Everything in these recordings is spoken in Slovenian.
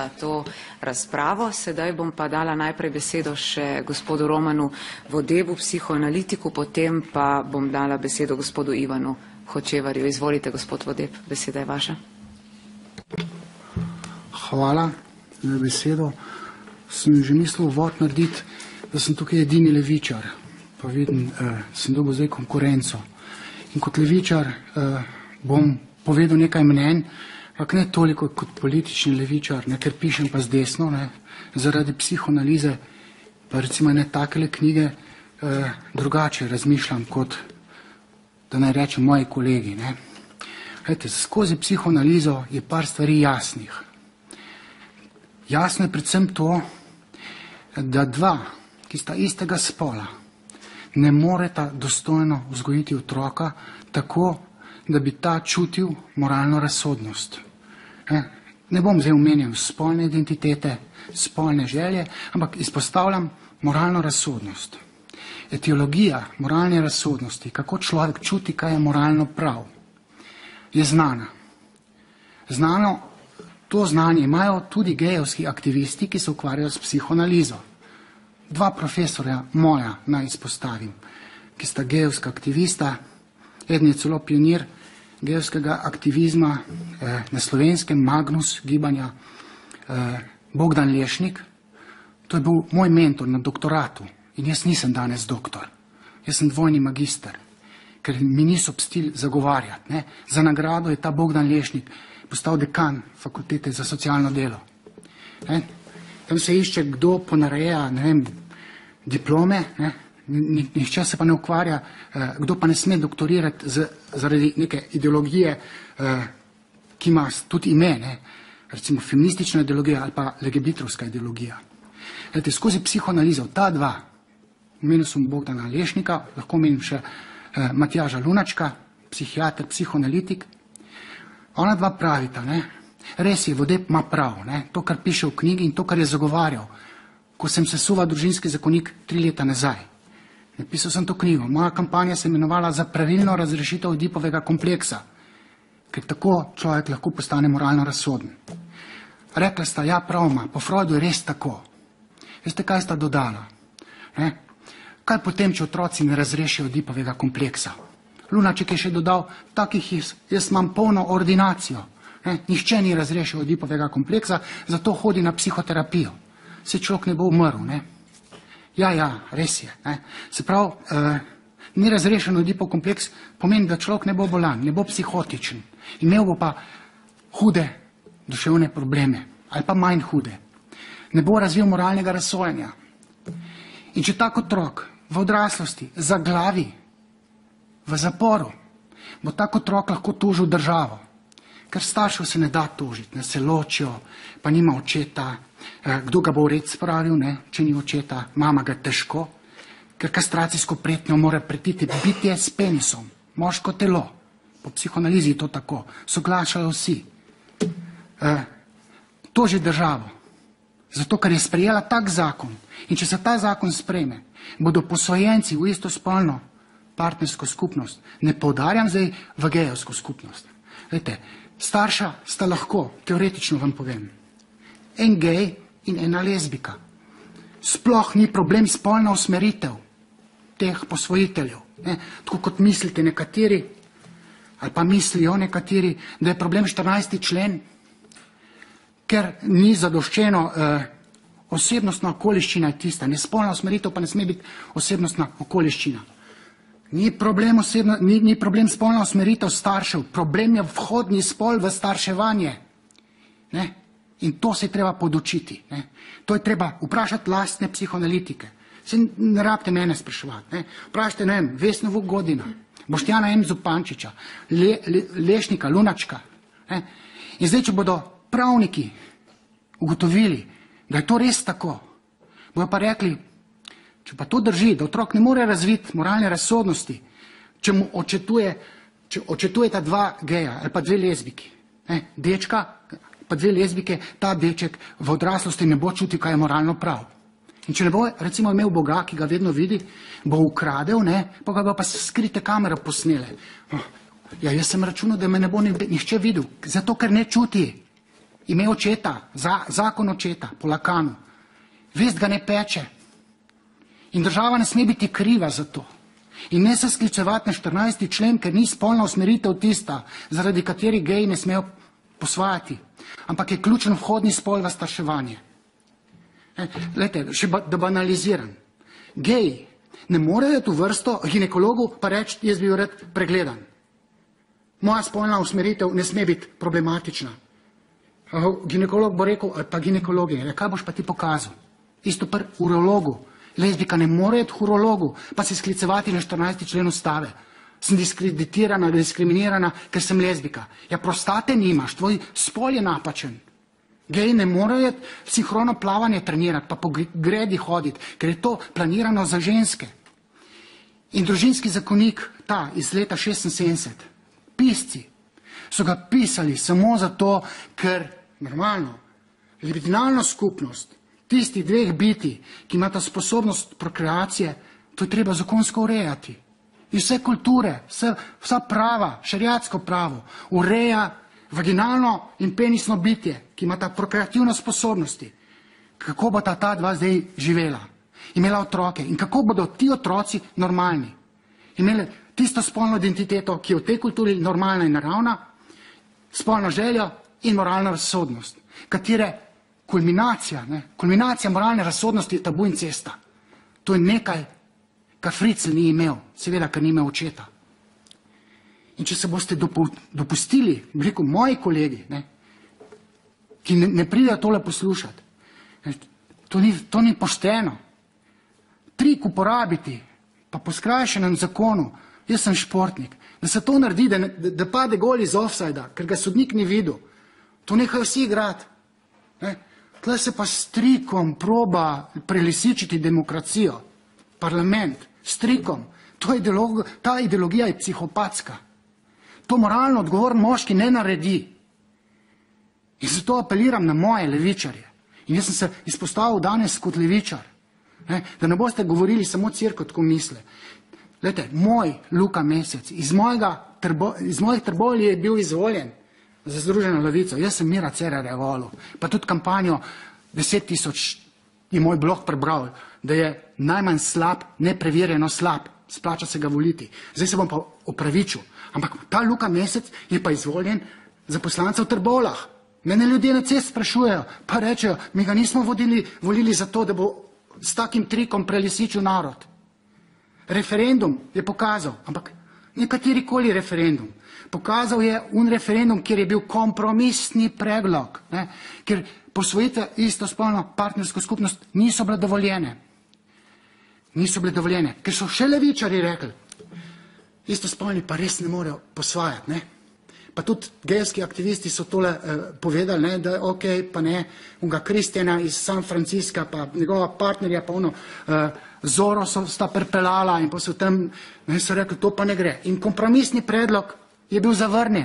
to razpravo. Sedaj bom pa dala najprej besedo še gospodu Romanu Vodebu, psihoanalitiku, potem pa bom dala besedo gospodu Ivanu Hočevarju. Izvolite, gospod Vodeb, beseda je vaša. Hvala za besedo. Sem že mislil uvod narediti, da sem tukaj edini levičar, pa vidim, sem dobil zdaj konkurenco. In kot levičar bom povedal nekaj mnenj, ampak ne toliko kot politični levičar, ne, ker pišem pa z desno, ne, zaradi psihoanalize, pa recimo ne takele knjige drugače razmišljam kot, da naj rečem, moji kolegi. Ne. Gledajte, skozi psihoanalizo je par stvari jasnih. Jasno je predvsem to, da dva, ki sta istega spola, ne moreta dostojno vzgojiti otroka tako, da bi ta čutil moralno razsodnost. Ne bom zdaj omenjal spolne identitete, spolne želje, ampak izpostavljam moralno razsodnost. Etiologija moralne razsodnosti, kako človek čuti, kaj je moralno prav, je znana. To znanje imajo tudi gejevski aktivisti, ki se ukvarjajo s psihoanalizo. Dva profesorja moja naj izpostavim, ki sta gejevska aktivista. Eden je celo pionir gejevskega aktivizma na Slovenskem, Magnus gibanja, Bogdan Lešnik. To je bil moj mentor na doktoratu in jaz nisem danes doktor. Jaz sem dvojni magister, ker mi niso pustili zagovarjati. Ne. Za nagrado je ta Bogdan Lešnik postal dekan fakultete za socialno delo. Ne. Tam se išče, kdo ponareja, ne vem, diplome, ne. Nihče se pa ne ukvarja, kdo pa ne sme doktorirati zaradi neke ideologije, ki ima tudi ime, ne. Recimo feministična ideologija ali pa legebitrovska ideologija. Gledajte, skozi psihoanalizo ta dva, omenil sem Bogdana Lešnika, lahko omenim še Matjaža Lunačka, psihiater, psihoanalitik. Ona dva pravita, ne, res je, Vodeb ima prav, ne, to, kar piše v knjigi in to, kar je zagovarjal, ko sem sesuval družinski zakonik 3 leta nazaj. Napisal sem to knjigo. Moja kampanja se je imenovala Za pravilno razrešitev Edipovega kompleksa, ker tako človek lahko postane moralno razsoden. Rekla sta, ja, prav ima, po Freudu je res tako. Veste, kaj sta dodala? Ne? Kaj potem, če otroci ne razrešijo Edipovega kompleksa? Lunaček je še dodal, takih jaz imam polno ordinacijo. Ne? Nihče ni razrešil Edipovega kompleksa, zato hodi na psihoterapijo. Se človek ne bo umrl, ne? Ja, res je. Ne? Se pravi, ni razrešen Edipov kompleks, pomeni, da človek ne bo bolan, ne bo psihotičen. Imel bo pa hude duševne probleme, ali pa manj hude. Ne bo razvil moralnega razsojanja. In če tak otrok v odraslosti zaglavi v zaporu, bo tak otrok lahko tožil državo. Ker staršev se ne da tožiti, ne, se ločijo, pa nima očeta, kdo ga bo v red spravil, ne, če ni očeta, mama ga težko, ker kastracijsko pretnjo mora pretiti bitje s penisom, moško telo. Po psihoanalizi je to tako, soglašajo vsi. Toži državo, zato ker je sprejela tak zakon. In če se ta zakon sprejme, bodo posvojenci v istospolno partnersko skupnost, ne poudarjam zdaj v gejevsko skupnost. Vete, starša sta lahko, teoretično vam povem, en gej in ena lezbika. Sploh ni problem spolna usmeritev teh posvojiteljev. Ne? Tako kot mislite nekateri, ali pa mislijo nekateri, da je problem 14. člen, ker ni zadoščeno osebnostna okoliščina je tista, ne spolna usmeritev pa ne sme biti osebnostna okoliščina. Ni problem spolna usmeritev staršev, problem je vhodni spol v starševanje. Ne? In to se je treba podučiti. Ne? To je treba vprašati lastne psihoanalitike. Se ne rabite mene spraševati. Ne? Vprašajte, ne vem, Vesno Vugodina, Boštjana M. Zupančiča, Lešnika, Lunačka. Ne? In zdaj, če bodo pravniki ugotovili, da je to res tako, bojo pa rekli, če pa to drži, da otrok ne more razviti moralne razsodnosti, če mu očetujeta 2 geja ali pa 2 lezbiki, ne? Dečka pa 2 lezbike, ta deček v odraslosti ne bo čutil, kaj je moralno prav. In če ne bo recimo imel Boga, ki ga vedno vidi, bo ukradel, ne? Pa ga bo pa skrite kamere posnele. Ja, jaz sem računal, da me ne bo nihče videl, zato ker ne čuti. ime očeta, zakon očeta po Lakanu. Vest ga ne peče. In država ne sme biti kriva za to. In ne se sklicevati na 14. člen, ker ni spolna usmeritev tista, zaradi kateri geji ne smejo posvajati, ampak je ključen vhodni spol v starševanje. Glejte, še da banaliziram. Geji ne morejo tu vrsto ginekologu pa reči, jaz bi jo rad pregledan. Moja spolna usmeritev ne sme biti problematična. Ginekolog bo rekel, pa ginekologinja, kaj boš pa ti pokazal? Isto pri urologu. Lezbika ne more iti k urologu, pa se sklicevati na 14. člen ustave. Sem diskreditirana, diskriminirana, ker sem lezbika. Ja, prostate nimaš, tvoj spol je napačen. Geji ne morejo sinhrono plavanje trenirati, pa po gredi hoditi, ker je to planirano za ženske. In družinski zakonik, ta iz leta 76, pisci so ga pisali samo zato, ker normalno, libidinalno skupnost, tistih dveh biti, ki imata sposobnost prokreacije, to je treba zakonsko urejati. In vse kulture, vsa prava, šeriatsko pravo, ureja vaginalno in penisno bitje, ki imata prokreativne sposobnosti. Kako bo ta dva zdaj živela? Imela otroke. In kako bodo ti otroci normalni? Imeli tisto spolno identiteto, ki je v tej kulturi normalna in naravna, spolno željo in moralna razsodnost, katere kulminacija moralne razsodnosti je tabu in cesta. To je nekaj, kar Fritzl ni imel, seveda, ker ni imel očeta. In če se boste dopustili, rekel moji kolegi, ki ne pridejo tole poslušati, to ni pošteno. Trik uporabiti, pa po skrajšanem zakonu, jaz sem športnik, da se to naredi, da pade gol iz offsajda, ker ga sodnik ni videl. To nehajo vsi igrati. Tle se pa s trikom proba prelisičiti demokracijo, parlament, s trikom. Ta ideologija je psihopatska. To moralno odgovoren moški ne naredi. In zato apeliram na moje levičarje. In jaz sem se izpostavil danes kot levičar. Da ne boste govorili samo cirko, tako misle. Glejte, moj Luka Mesec, iz mojih Trbovlji je bil izvoljen za Združeno levico. Jaz sem Mira Cerarja volil. Pa tudi kampanjo 10.000 je moj blog prebral, da je najmanj slab, nepreverjeno slab. Splača se ga voliti. Zdaj se bom pa opravičil. Ampak ta Luka Mesec je pa izvoljen za poslanca v Trbovljah. Mene ljudje na cest sprašujejo, pa rečejo, mi ga nismo volili za to, da bo s takim trikom prelisičil narod. Referendum je pokazal, ampak nekaterikoli referendum. Pokazal je referendum, kjer je bil kompromisni predlog, ker posvojitve istospolno partnersko skupnost niso bile dovoljene. Niso bile dovoljene, ker so še levičari rekli, istospolni pa res ne morejo posvajati. Pa tudi gejski aktivisti so tole povedali, da ok, pa ne, unga Kristjana iz San Francisca, pa njegova partnerja, pa Zoro sta prepelala in pa so tam, so rekli, to pa ne gre. In kompromisni predlog je bil zavrnjen.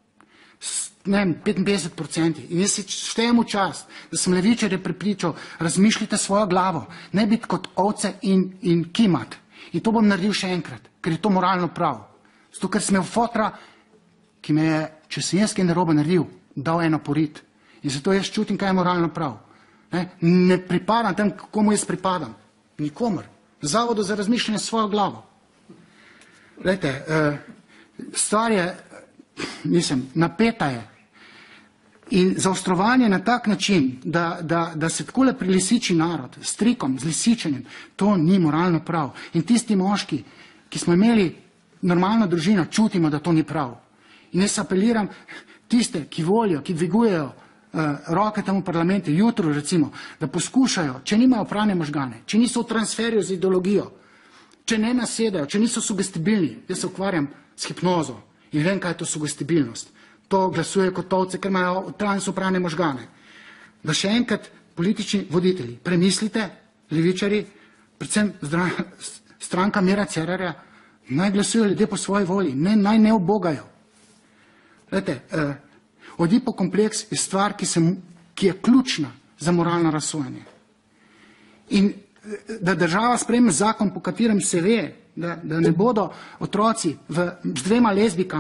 55%. In jaz si štejem v čast, da sem levičarje prepričal, razmišljite svojo glavo, ne biti kot ovce in kimat. In to bom naredil še enkrat, ker je to moralno prav. Zato, ker sem imel fotra, ki me je, če sem jaz kaj narobe naredil, dal eno porit. In zato jaz čutim, kaj je moralno prav. Ne pripadam tam, komu jaz pripadam. Nikomer. Zavodu za razmišljanje svojo glavo. Glejte, stvar je, napeta je. In zaostrovanje na tak način, da se takole prilisiči narod, s trikom, z lisičenjem, to ni moralno prav. In tisti moški, ki smo imeli normalno družino, čutimo, da to ni prav. In jaz apeliram tiste, ki volijo, ki dvigujejo roke tam v parlamentu, jutro recimo, da poskušajo, če nimajo prane možgane, če niso v transferju z ideologijo, če ne nasedajo, če niso sugestibilni, jaz se ukvarjam s hipnozo in vem, kaj je to sugestibilnost. To glasujejo kot ovce, ker imajo transoprane možgane. Da še enkrat politični voditelji, premislite, levičari, predvsem stranka Mira Cerarja, naj glasujejo ljudje po svoji volji, naj ne ubogajo. Glejte, Odipo kompleks je stvar, ki je ključna za moralno razsojanje. In da država sprejme zakon, po katerem se ve, da ne bodo otroci z dvema lezbikama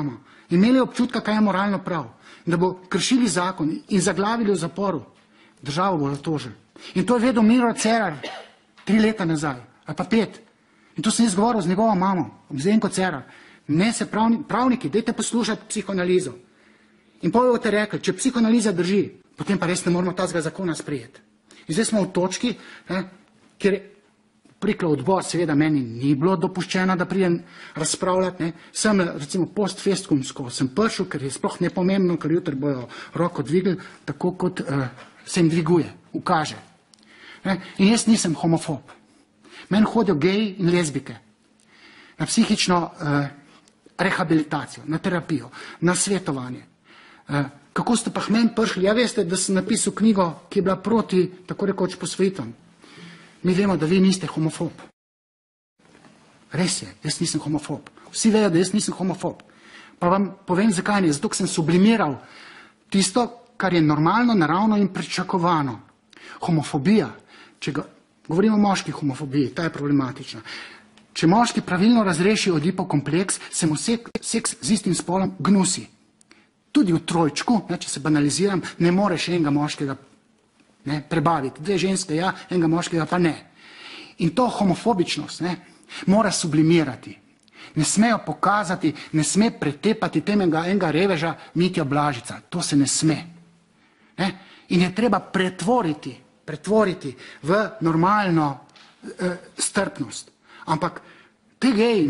imeli občutka, kaj je moralno prav, da bo kršili zakon in zaglavili v zaporu, državo bodo tožili. In to je vedel Miro Cerar 3 leta nazaj, ali pa 5. In to sem jaz govoril z njegovo mamo, Zdenko Cerar. Ne se pravniki, dajte poslušati psihoanalizo. In potem boste rekli, če psihoanaliza drži, potem pa res ne moramo tazga zakona sprejeti. In zdaj smo v točki, kjer priklo odbor, seveda meni ni bilo dopuščeno, da pridem razpravljati. Sem recimo postfestkumsko sem prišel, ker je sploh nepomembno, ker jutri bojo roko dvigli, tako kot se jim dviguje, ukaže. In jaz nisem homofob. Meni hodijo geji in lezbike na psihično rehabilitacijo, na terapijo, na svetovanje. Kako ste pa k meni prišli? Ja, veste, da sem napisal knjigo, ki je bila proti, tako rekoč, posvojitvam. Mi vemo, da vi niste homofob. Res je, jaz nisem homofob. Vsi vejo, da jaz nisem homofob. Pa vam povem, zakaj ne. Zato, ker sem sublimiral tisto, kar je normalno, naravno in pričakovano. Homofobija, govorimo o moški homofobiji, ta je problematična. Če moški pravilno razreši Oedipov kompleks, se mu seks z istim spolom gnusi. Tudi v trojčku, če se banaliziram, ne moreš enega moškega prebaviti. 2 ženske, ja, enega moškega pa ne. In to homofobičnost mora sublimirati. Ne smejo pokazati, ne sme pretepati enega reveža Mitja Blažica. To se ne sme. In je treba pretvoriti v normalno strpnost. Ampak te geji,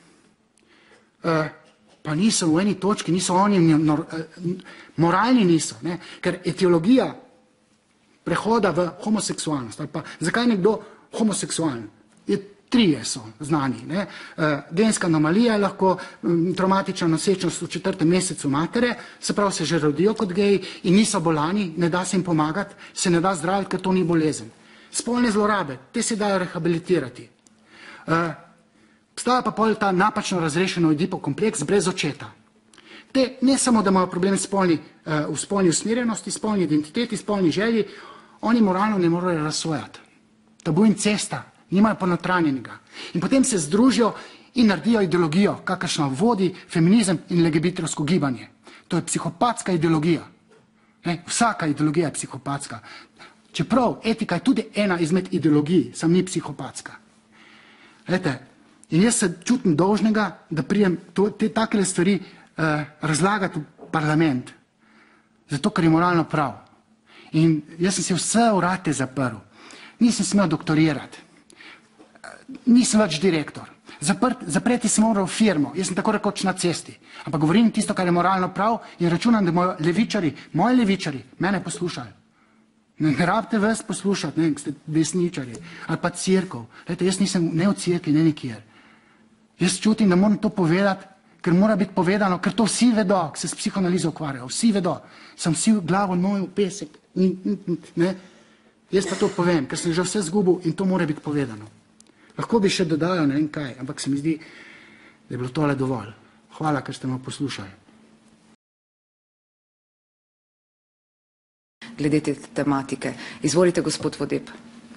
pa niso v eni točki, niso oni moralni niso, ker etiologija prehoda v homoseksualnost, ali pa zakaj nekdo homoseksualen, 3 so znani. Genska anomalija je lahko travmatična nosečnost v 4. mesecu matere, se pravi se že rodijo kot geji in niso bolani, ne da se jim pomagati, se ne da zdraviti, ker to ni bolezen. Spolne zlorabe, te se dajo rehabilitirati. Obstaja pa pol ta napačno razrešen Oedipov kompleks brez očeta. Te ne samo, da imajo problem v spolni usmerjenosti, spolni identiteti, spolni želji, oni moralno ne morajo razsojati. Tabu incesta, nimajo ponotranjenega. In potem se združijo in naredijo ideologijo, kakršna vodi feminizem in LGBT-ovsko gibanje. To je psihopatska ideologija. Vsaka ideologija je psihopatska. Čeprav etika je tudi ena izmed ideologij, sam ni psihopatska. In jaz se čutim dolžnega, da prijem te takle stvari razlagati v parlament. Zato, ker je moralno prav. In jaz sem si vse vrate zaprl. Nisem smel doktorirati. Nisem več direktor. Zapreti sem moral firmo. Jaz sem tako rekoč na cesti. Ampak govorim tisto, kar je moralno prav in računam, da moji levičari mene poslušali. Ne rabite vas poslušati, ne, ste desničari ali pa cerkev. Jaz nisem ne v cerkvi, ne nikjer. Jaz čutim, da moram to povedati, ker mora biti povedano, ker to vsi vedo, ki se s psihoanalizo ukvarjajo. Vsi vedo. Sem vsi v glavo noj v pesek. Jaz pa to povem, ker sem že vse zgubil in to mora biti povedano. Lahko bi še dodajal ne vem kaj, ampak se mi zdi, da je bilo tole dovolj. Hvala, ker ste me poslušali. Glede te tematike. Izvolite, gospod Vodeb.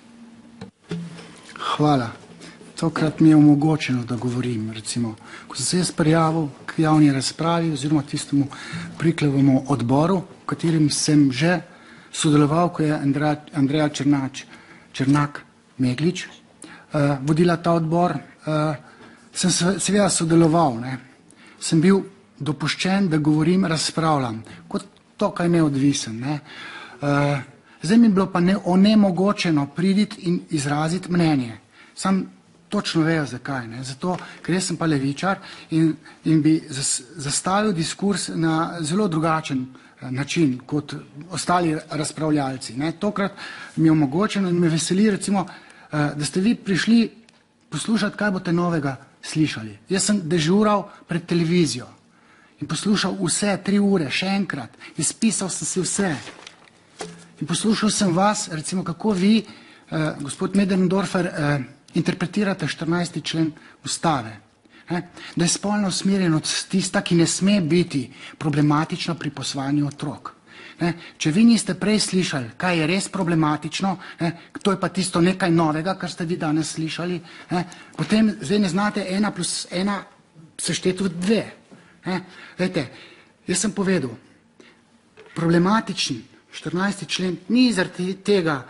Hvala. Tokrat mi je omogočeno, da govorim. Recimo, ko sem se jaz prijavil k javni razpravi oziroma tistemu Priklevemu odboru, v katerem sem že sodeloval, ko je Andreja Černak Meglič vodila ta odbor, sem seveda sodeloval. Sem bil dopuščen, da govorim, razpravljam, kot to, kaj neodvisen. Zdaj mi je bilo pa onemogočeno priditi in izraziti mnenje. Sam točno vejo, zakaj. Zato, ker jaz sem pa levičar in bi zastavil diskurs na zelo drugačen način, kot ostali razpravljalci. Tokrat mi je omogočeno in me veseli, recimo, da ste vi prišli poslušati, kaj boste novega slišali. Jaz sem dežural pred televizijo in poslušal vse 3 ure, še enkrat, izpisal sem si vse. In poslušal sem vas, recimo, kako vi, gospod Möderndorfer, interpretirate 14. člen Ustave. Da je spolna usmerjenost tista, ki ne sme biti problematična pri posvajanju otrok. Če vi niste prej slišali, kaj je res problematično, to je pa tisto nekaj novega, kar ste vi danes slišali, potem zdaj ne znate 1 + 1 sešteti v 2. Glejte, jaz sem povedal, problematičen 14. člen ni zaradi tega,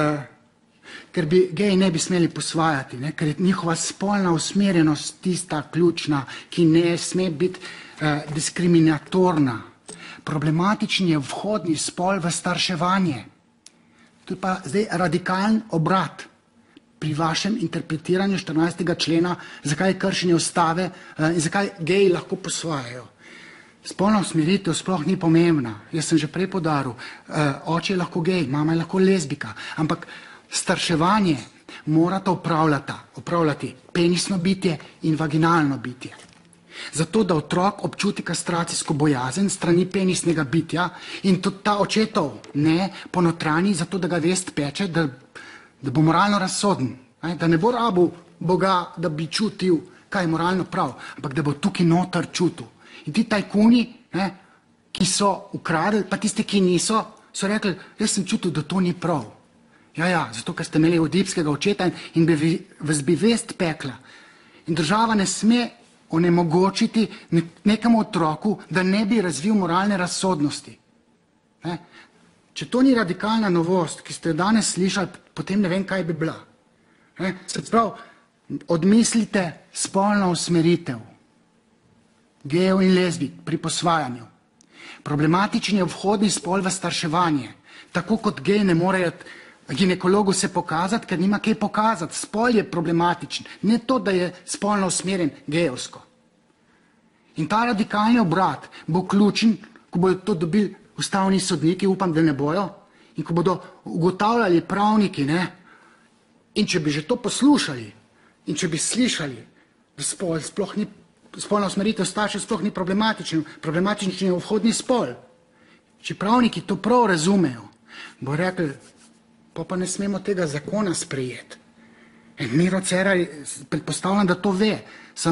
ker bi geji ne bi smeli posvajati, ker je njihova spolna usmerjenost tista ključna, ki ne sme biti diskriminatorna. Problematičen je vhodni spol v starševanje. To je pa zdaj radikalen obrat pri vašem interpretiranju 14. člena, zakaj je kršenje ustave in zakaj geji lahko posvajajo. Spolna usmeritev sploh ni pomembna. Jaz sem že prej poudaril, oče je lahko gej, mama je lahko lezbika, ampak starševanje morata upravljati penisno bitje in vaginalno bitje. Zato, da otrok občuti kastracijsko bojazen strani penisnega bitja in tudi ta očetov ne ponotrani, zato da ga vest peče, da bo moralno razsoden, da ne bo rabil Boga, da bi čutil, kaj je moralno prav, ampak da bo tukaj noter čutil. In ti tajkuni, ki so ukradli, pa tisti, ki niso, so rekli, jaz sem čutil, da to ni prav. Ja, zato, ker ste imeli odipskega očeta in vas bi vest pekla. In država ne sme onemogočiti nekemu otroku, da ne bi razvil moralne razsodnosti. Če to ni radikalna novost, ki ste danes slišali, potem ne vem, kaj bi bila. Se pravi, odmislite spolno usmeritev gejev in lezbik pri posvajanju. Problematičen je vhodni spol v starševanje. Tako kot geji ne morejo ginekologu se pokazati, ker nima kaj pokazati. Spol je problematičen. Ne to, da je spolno usmerjen gejevsko. In ta radikalni obrat bo ključen, ko bodo to dobili ustavni sodniki, upam, da ne bojo, in ko bodo ugotavljali pravniki, in če bi že to poslušali, in če bi slišali, da spolna usmeritev staršev sploh ni problematičen je vhodni spol. Če pravniki to prav razumejo, bo rekli, pa ne smemo tega zakona sprejeti. Miro Cerar, predpostavljam, da to ve.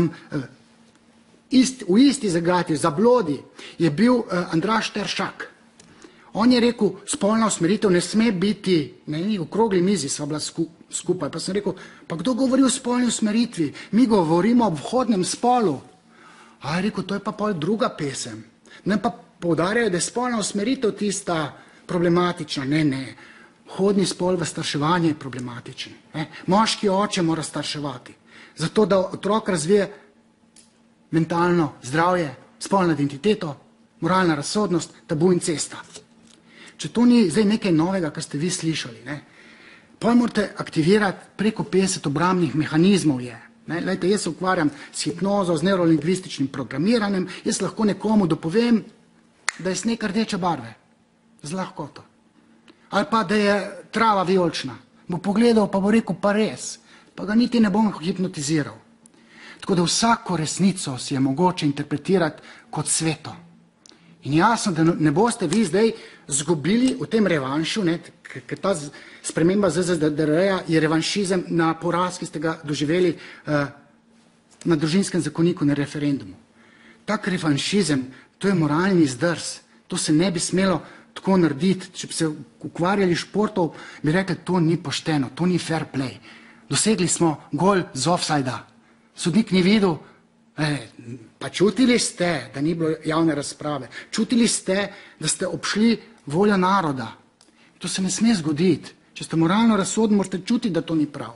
V isti zagati, v Zablodi, je bil Andraž Teršak. On je rekel, spolna usmeritev ne sme biti, v okrogli mizi sva bila skupaj, pa sem rekel, pa kdo govori o spolni usmeritvi? Mi govorimo o vhodnem spolu. A je rekel, to je pa pol druga pesem. Ne pa poudarjajo, da je spolna usmeritev tista problematična. Ne. Vhodni spol v starševanje je problematičen. Moški oče mora starševati. Zato, da otrok razvije mentalno zdravje, spolno identiteto, moralna razsodnost, tabu in cesta. Če to ni zdaj nekaj novega, kar ste vi slišali, potem morate aktivirati preko 50 obrambnih mehanizmov je. Lejte, jaz se ukvarjam s hipnozo, z neurolingvističnim programiranjem, jaz lahko nekomu dopovem, da je sneg rdeče barve. Z lahkoto. Ali pa, da je trava vijolična. Bo pogledal, pa bo rekel, pa res. Pa ga niti ne bom hipnotiziral. Tako da vsako resnico si je mogoče interpretirati kot sveto. In jasno, da ne boste vi zdaj zgubili v tem revanšu, ker ta sprememba ZZDR-ja je revanšizem na poraz, ki ste ga doživeli na družinskem zakoniku na referendumu. Tak revanšizem, to je moralni zdrs, to se ne bi smelo tako narediti. Če bi se ukvarjali športov, bi rekli, to ni pošteno, to ni fair play. Dosegli smo gol z offside-a. Sodnik ni videl, pa čutili ste, da ni bilo javne razprave. Čutili ste, da ste obšli voljo naroda. To se ne sme zgoditi. Če ste moralno razsodni, morate čutiti, da to ni prav.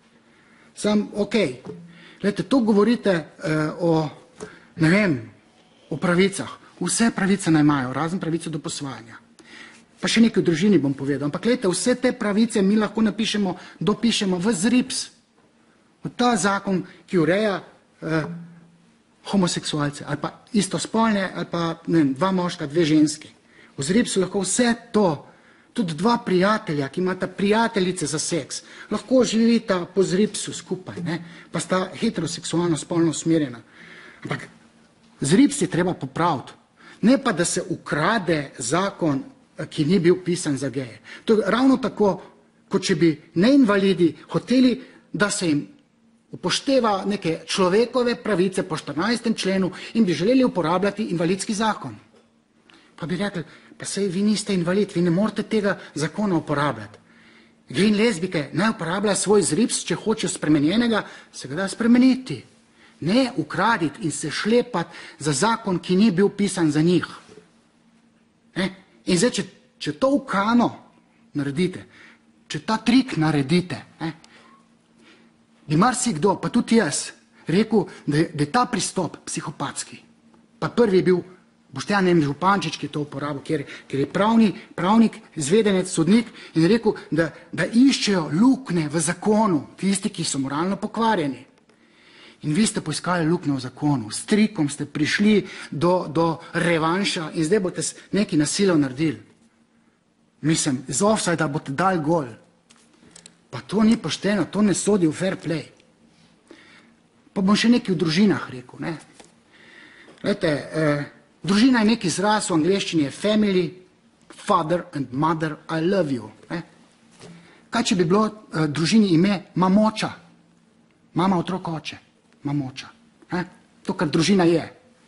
Gledajte, to govorite o pravicah. Vse pravice naj imajo, razen pravice do posvajanja. Pa še nekaj v družini bom povedal. Ampak gledajte, vse te pravice mi lahko dopišemo v ZRIPS. V ta zakon, ki ureja homoseksualce, ali pa istospolne, ali pa dva moška, dve ženski. V ZRIPS-u lahko vse to, tudi dva prijatelja, ki imata prijateljice za seks, lahko živita po ZRIPS-u skupaj, pa sta heteroseksualno spolno usmerjena. Ampak ZRIPS je treba popraviti. Ne pa, da se ukrade zakon, ki ni bil pisan za geje. To je ravno tako, kot če bi neinvalidi hoteli, da se jim upošteva neke človekove pravice po 14. členu in bi želeli uporabljati invalidski zakon. Pa bi rekli, pa sej vi niste invalid, vi ne morete tega zakona uporabljati. Geji in lezbike naj uporabljajo svoj ZRIPS, če hočejo spremenjenega, se ga da spremeniti. Ne ukraditi in se šlepati za zakon, ki ni bil pisan za njih. In zdaj, če to ukano naredite, če ta trik naredite, bi marsikdo, pa tudi jaz, rekel, da je ta pristop psihopatski. Pa prvi je bil Boštjan Župančič, ki je to uporabil, ker je pravnik, izvedenec, sodnik in rekel, da iščejo luknje v zakonu, tisti, ki so moralno pokvarjeni. In vi ste poiskali luknjo v zakonu, s trikom ste prišli do revanša in zdaj boste neki nasilje naredili. Mislim, z offside boste dali gol. Pa to ni pošteno, to ne sodi v fair play. Pa bom še nekaj v družinah rekel. Ne? Glejte, družina je neki izraz, v angleščini je family, father and mother, I love you. Kaj če bi bilo družini ime mamoča? Mama, otrok, oče. Mamoča. To, kar družina je.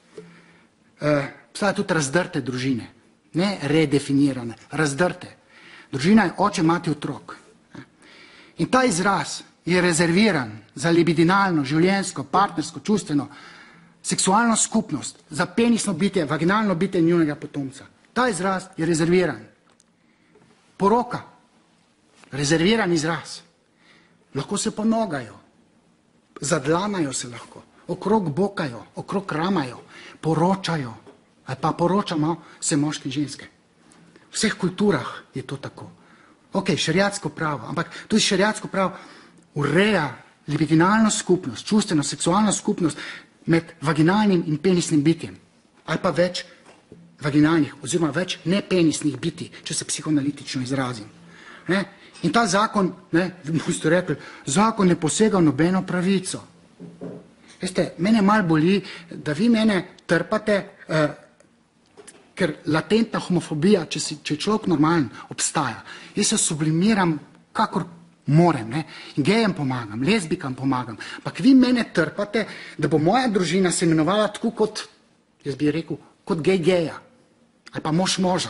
Obstaja tudi razdrte družine. Ne redefinirane, razdrte. Družina je oče, mati, otrok. In ta izraz je rezerviran za libidinalno, življenjsko, partnersko, čustveno, seksualno skupnost, za penisno bitje, vaginalno bitje njunega potomca. Ta izraz je rezerviran. Poroka, rezerviran izraz. Lahko se ponogajo, zadlanajo se lahko, okrog bokajo, okrog ramajo, poročajo, ali pa poročamo se moški in ženske. V vseh kulturah je to tako. Ok, šeriatsko pravo, ampak tudi šeriatsko pravo ureja libidinalno skupnost, čustveno, seksualno skupnost med vaginalnim in penisnim bitjem. Ali pa več vaginalnih, oziroma več nepenisnih bitij, če se psihoanalitično izrazim. In ta zakon, boste rekli, zakon ne posega v nobeno pravico. Veste, mene malo boli, da vi mene trpate, ker latentna homofobija, če je človek normalen, obstaja. Jaz se sublimiram, kakor morem, in gejem pomagam, lezbikam pomagam, ampak vi mene trpate, da bo moja družina se imenovala tako kot, jaz bi rekel, kot geja, ali pa mož moža.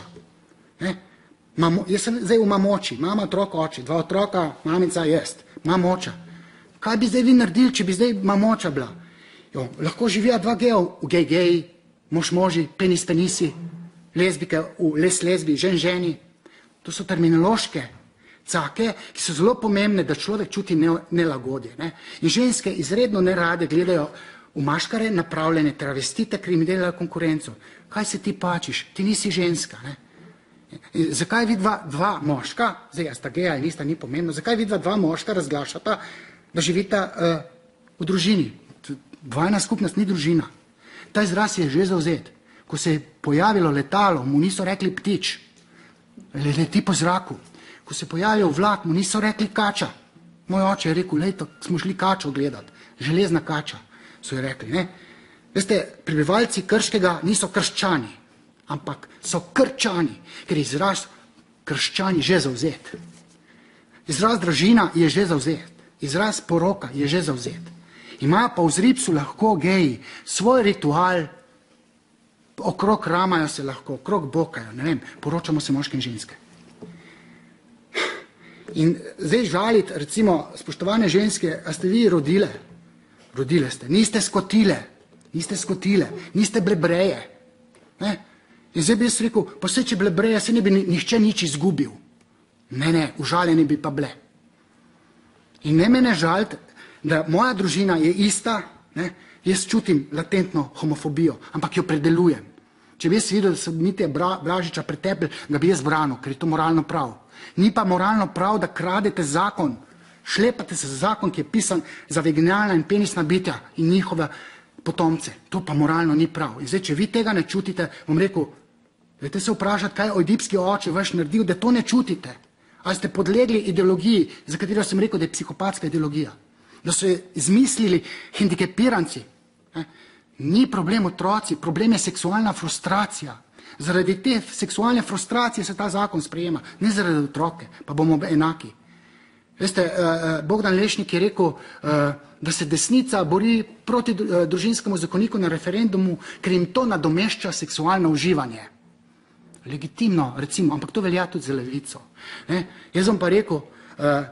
Jaz sem zdaj v mamoči, mama, otrok, oče, 2 otroka, mamica, jaz, mamoča. Kaj bi zdaj vi naredili, če bi zdaj mamoča bila? Lahko živijo 2 geja v geji, mož moži, penis penisi, lezbike v lesbi, ženi. To so terminološke cake, ki so zelo pomembne, da človek čuti nelagodje. In ženske izredno nerade gledajo v maškare napravljene travestite, ker jim delajo konkurenco. Kaj se ti pačiš? Ti nisi ženska. Zakaj vi dva moška, zdaj sta geja in nista, ni pomembno, zakaj vi dva moška razglašata, da živita v družini? Dvojna skupnost ni družina. Ta izraz je že zavzet. Ko se je pojavilo letalo, mu niso rekli ptič, leti po zraku. Ko se je pojavil vlak, mu niso rekli kača. Moj oče je rekel, lejto, smo šli kačo gledati, železna kača, so jo rekli. Veste, prebivalci Krškega niso krščani, ampak so krčani, ker je izraz krščani že zavzet. Izraz družina je že zavzet, izraz poroka je že zavzet. Imajo pa v zripsu lahko geji svoj ritual, okrog ramajo se lahko, okrog bokajo, ne vem, poročamo se moške in ženske. In zdaj žaliti, recimo, spoštovane ženske, a ste vi rodile? Rodile ste, niste skotile, niste blebreje. In zdaj bi jaz rekel, pa vse, če blebreje, se ne bi nihče nič izgubil. Ne, užaljeni bi pa bile. In ne mene žaliti, da moja družina je ista, jaz čutim latentno homofobijo, ampak jo predelujem. Če bi jaz videl, da so Mitja Blažiča pretepli, ga bi jaz branil, ker je to moralno prav. Ni pa moralno prav, da kradete zakon, šlepate se za zakon, ki je pisan za vaginalna in penisna bitja in njihove potomce. To pa moralno ni prav. In zdaj, če vi tega ne čutite, bom rekel, dajte se vprašati, kaj je ojdipski oče vaš naredil, da to ne čutite. Ali ste podlegli ideologiji, za katero sem rekel, da je psihopatska ideologija. Da so izmislili hendikepiranci. Ni problem otroci, problem je seksualna frustracija. Zaradi te seksualne frustracije se ta zakon sprejema, ne zaradi otroke, pa bomo enaki. Veste, Bogdan Lešnik je rekel, da se desnica bori proti družinskemu zakoniku na referendumu, ker jim to nadomešča seksualno uživanje. Legitimno, recimo, ampak to velja tudi za levico. Jaz bom pa rekel,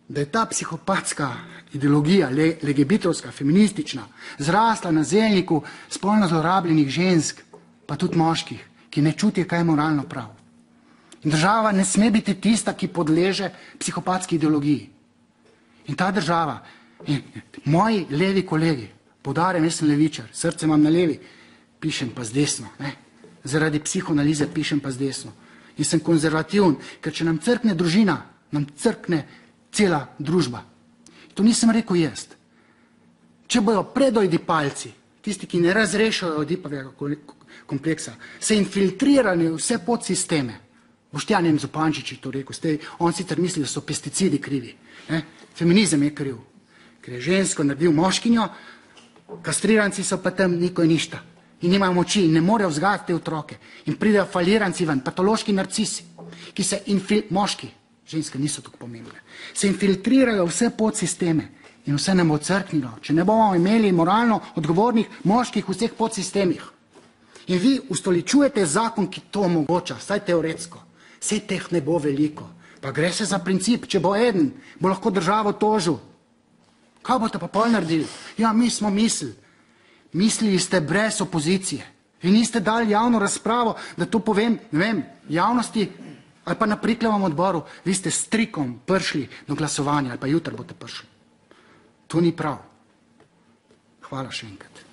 da je ta psihopatska ideologija, legebitrovska, feministična, zrasla na zelniku spolno zlorabljenih žensk, pa tudi moških, ki ne čutijo, kaj je moralno prav. In država ne sme biti tista, ki podleže psihopatski ideologiji. In ta država, in moji levi kolegi, poudarjam, jaz sem levičar, srce imam na levi, pišem pa z desno, ne? Zaradi psihoanalize pišem pa z desno. In sem konzervativen, ker če nam crkne družina, nam crkne cela družba. To nisem rekel jaz. Če bojo predoidipalci, tisti, ki ne razrešajo Oedipovega kompleksa, se infiltrirali v vse podsisteme, Boštjan Zupančič je to rekel, on sicer misli, da so pesticidi krivi. Feminizem je kriv, ker je žensko naredil moškinjo, kastriranci so pa tam niko in ništa. In nimajo moči in ne morejo vzgajati te otroke. In pridejo faliranci ven, patološki narcisi, ki se moški, ženske niso tako pomembne, se infiltrirajo vse podsisteme in vse nam bo crknilo, če ne bomo imeli moralno odgovornih moških v vseh podsistemih. In vi ustoličujete zakon, ki to omogoča, vsaj teoretsko. Vse teh ne bo veliko. Pa gre se za princip, če bo eden, bo lahko državo tožil. Kaj boste pa pol naredili? Ja, mi smo mislili. Mislili ste brez opozicije. Vi niste dali javno razpravo, da to povem, ne vem, javnosti ali pa na priklevom odboru. Vi ste s trikom prišli do glasovanja ali pa jutri boste prišli. To ni prav. Hvala še enkrat.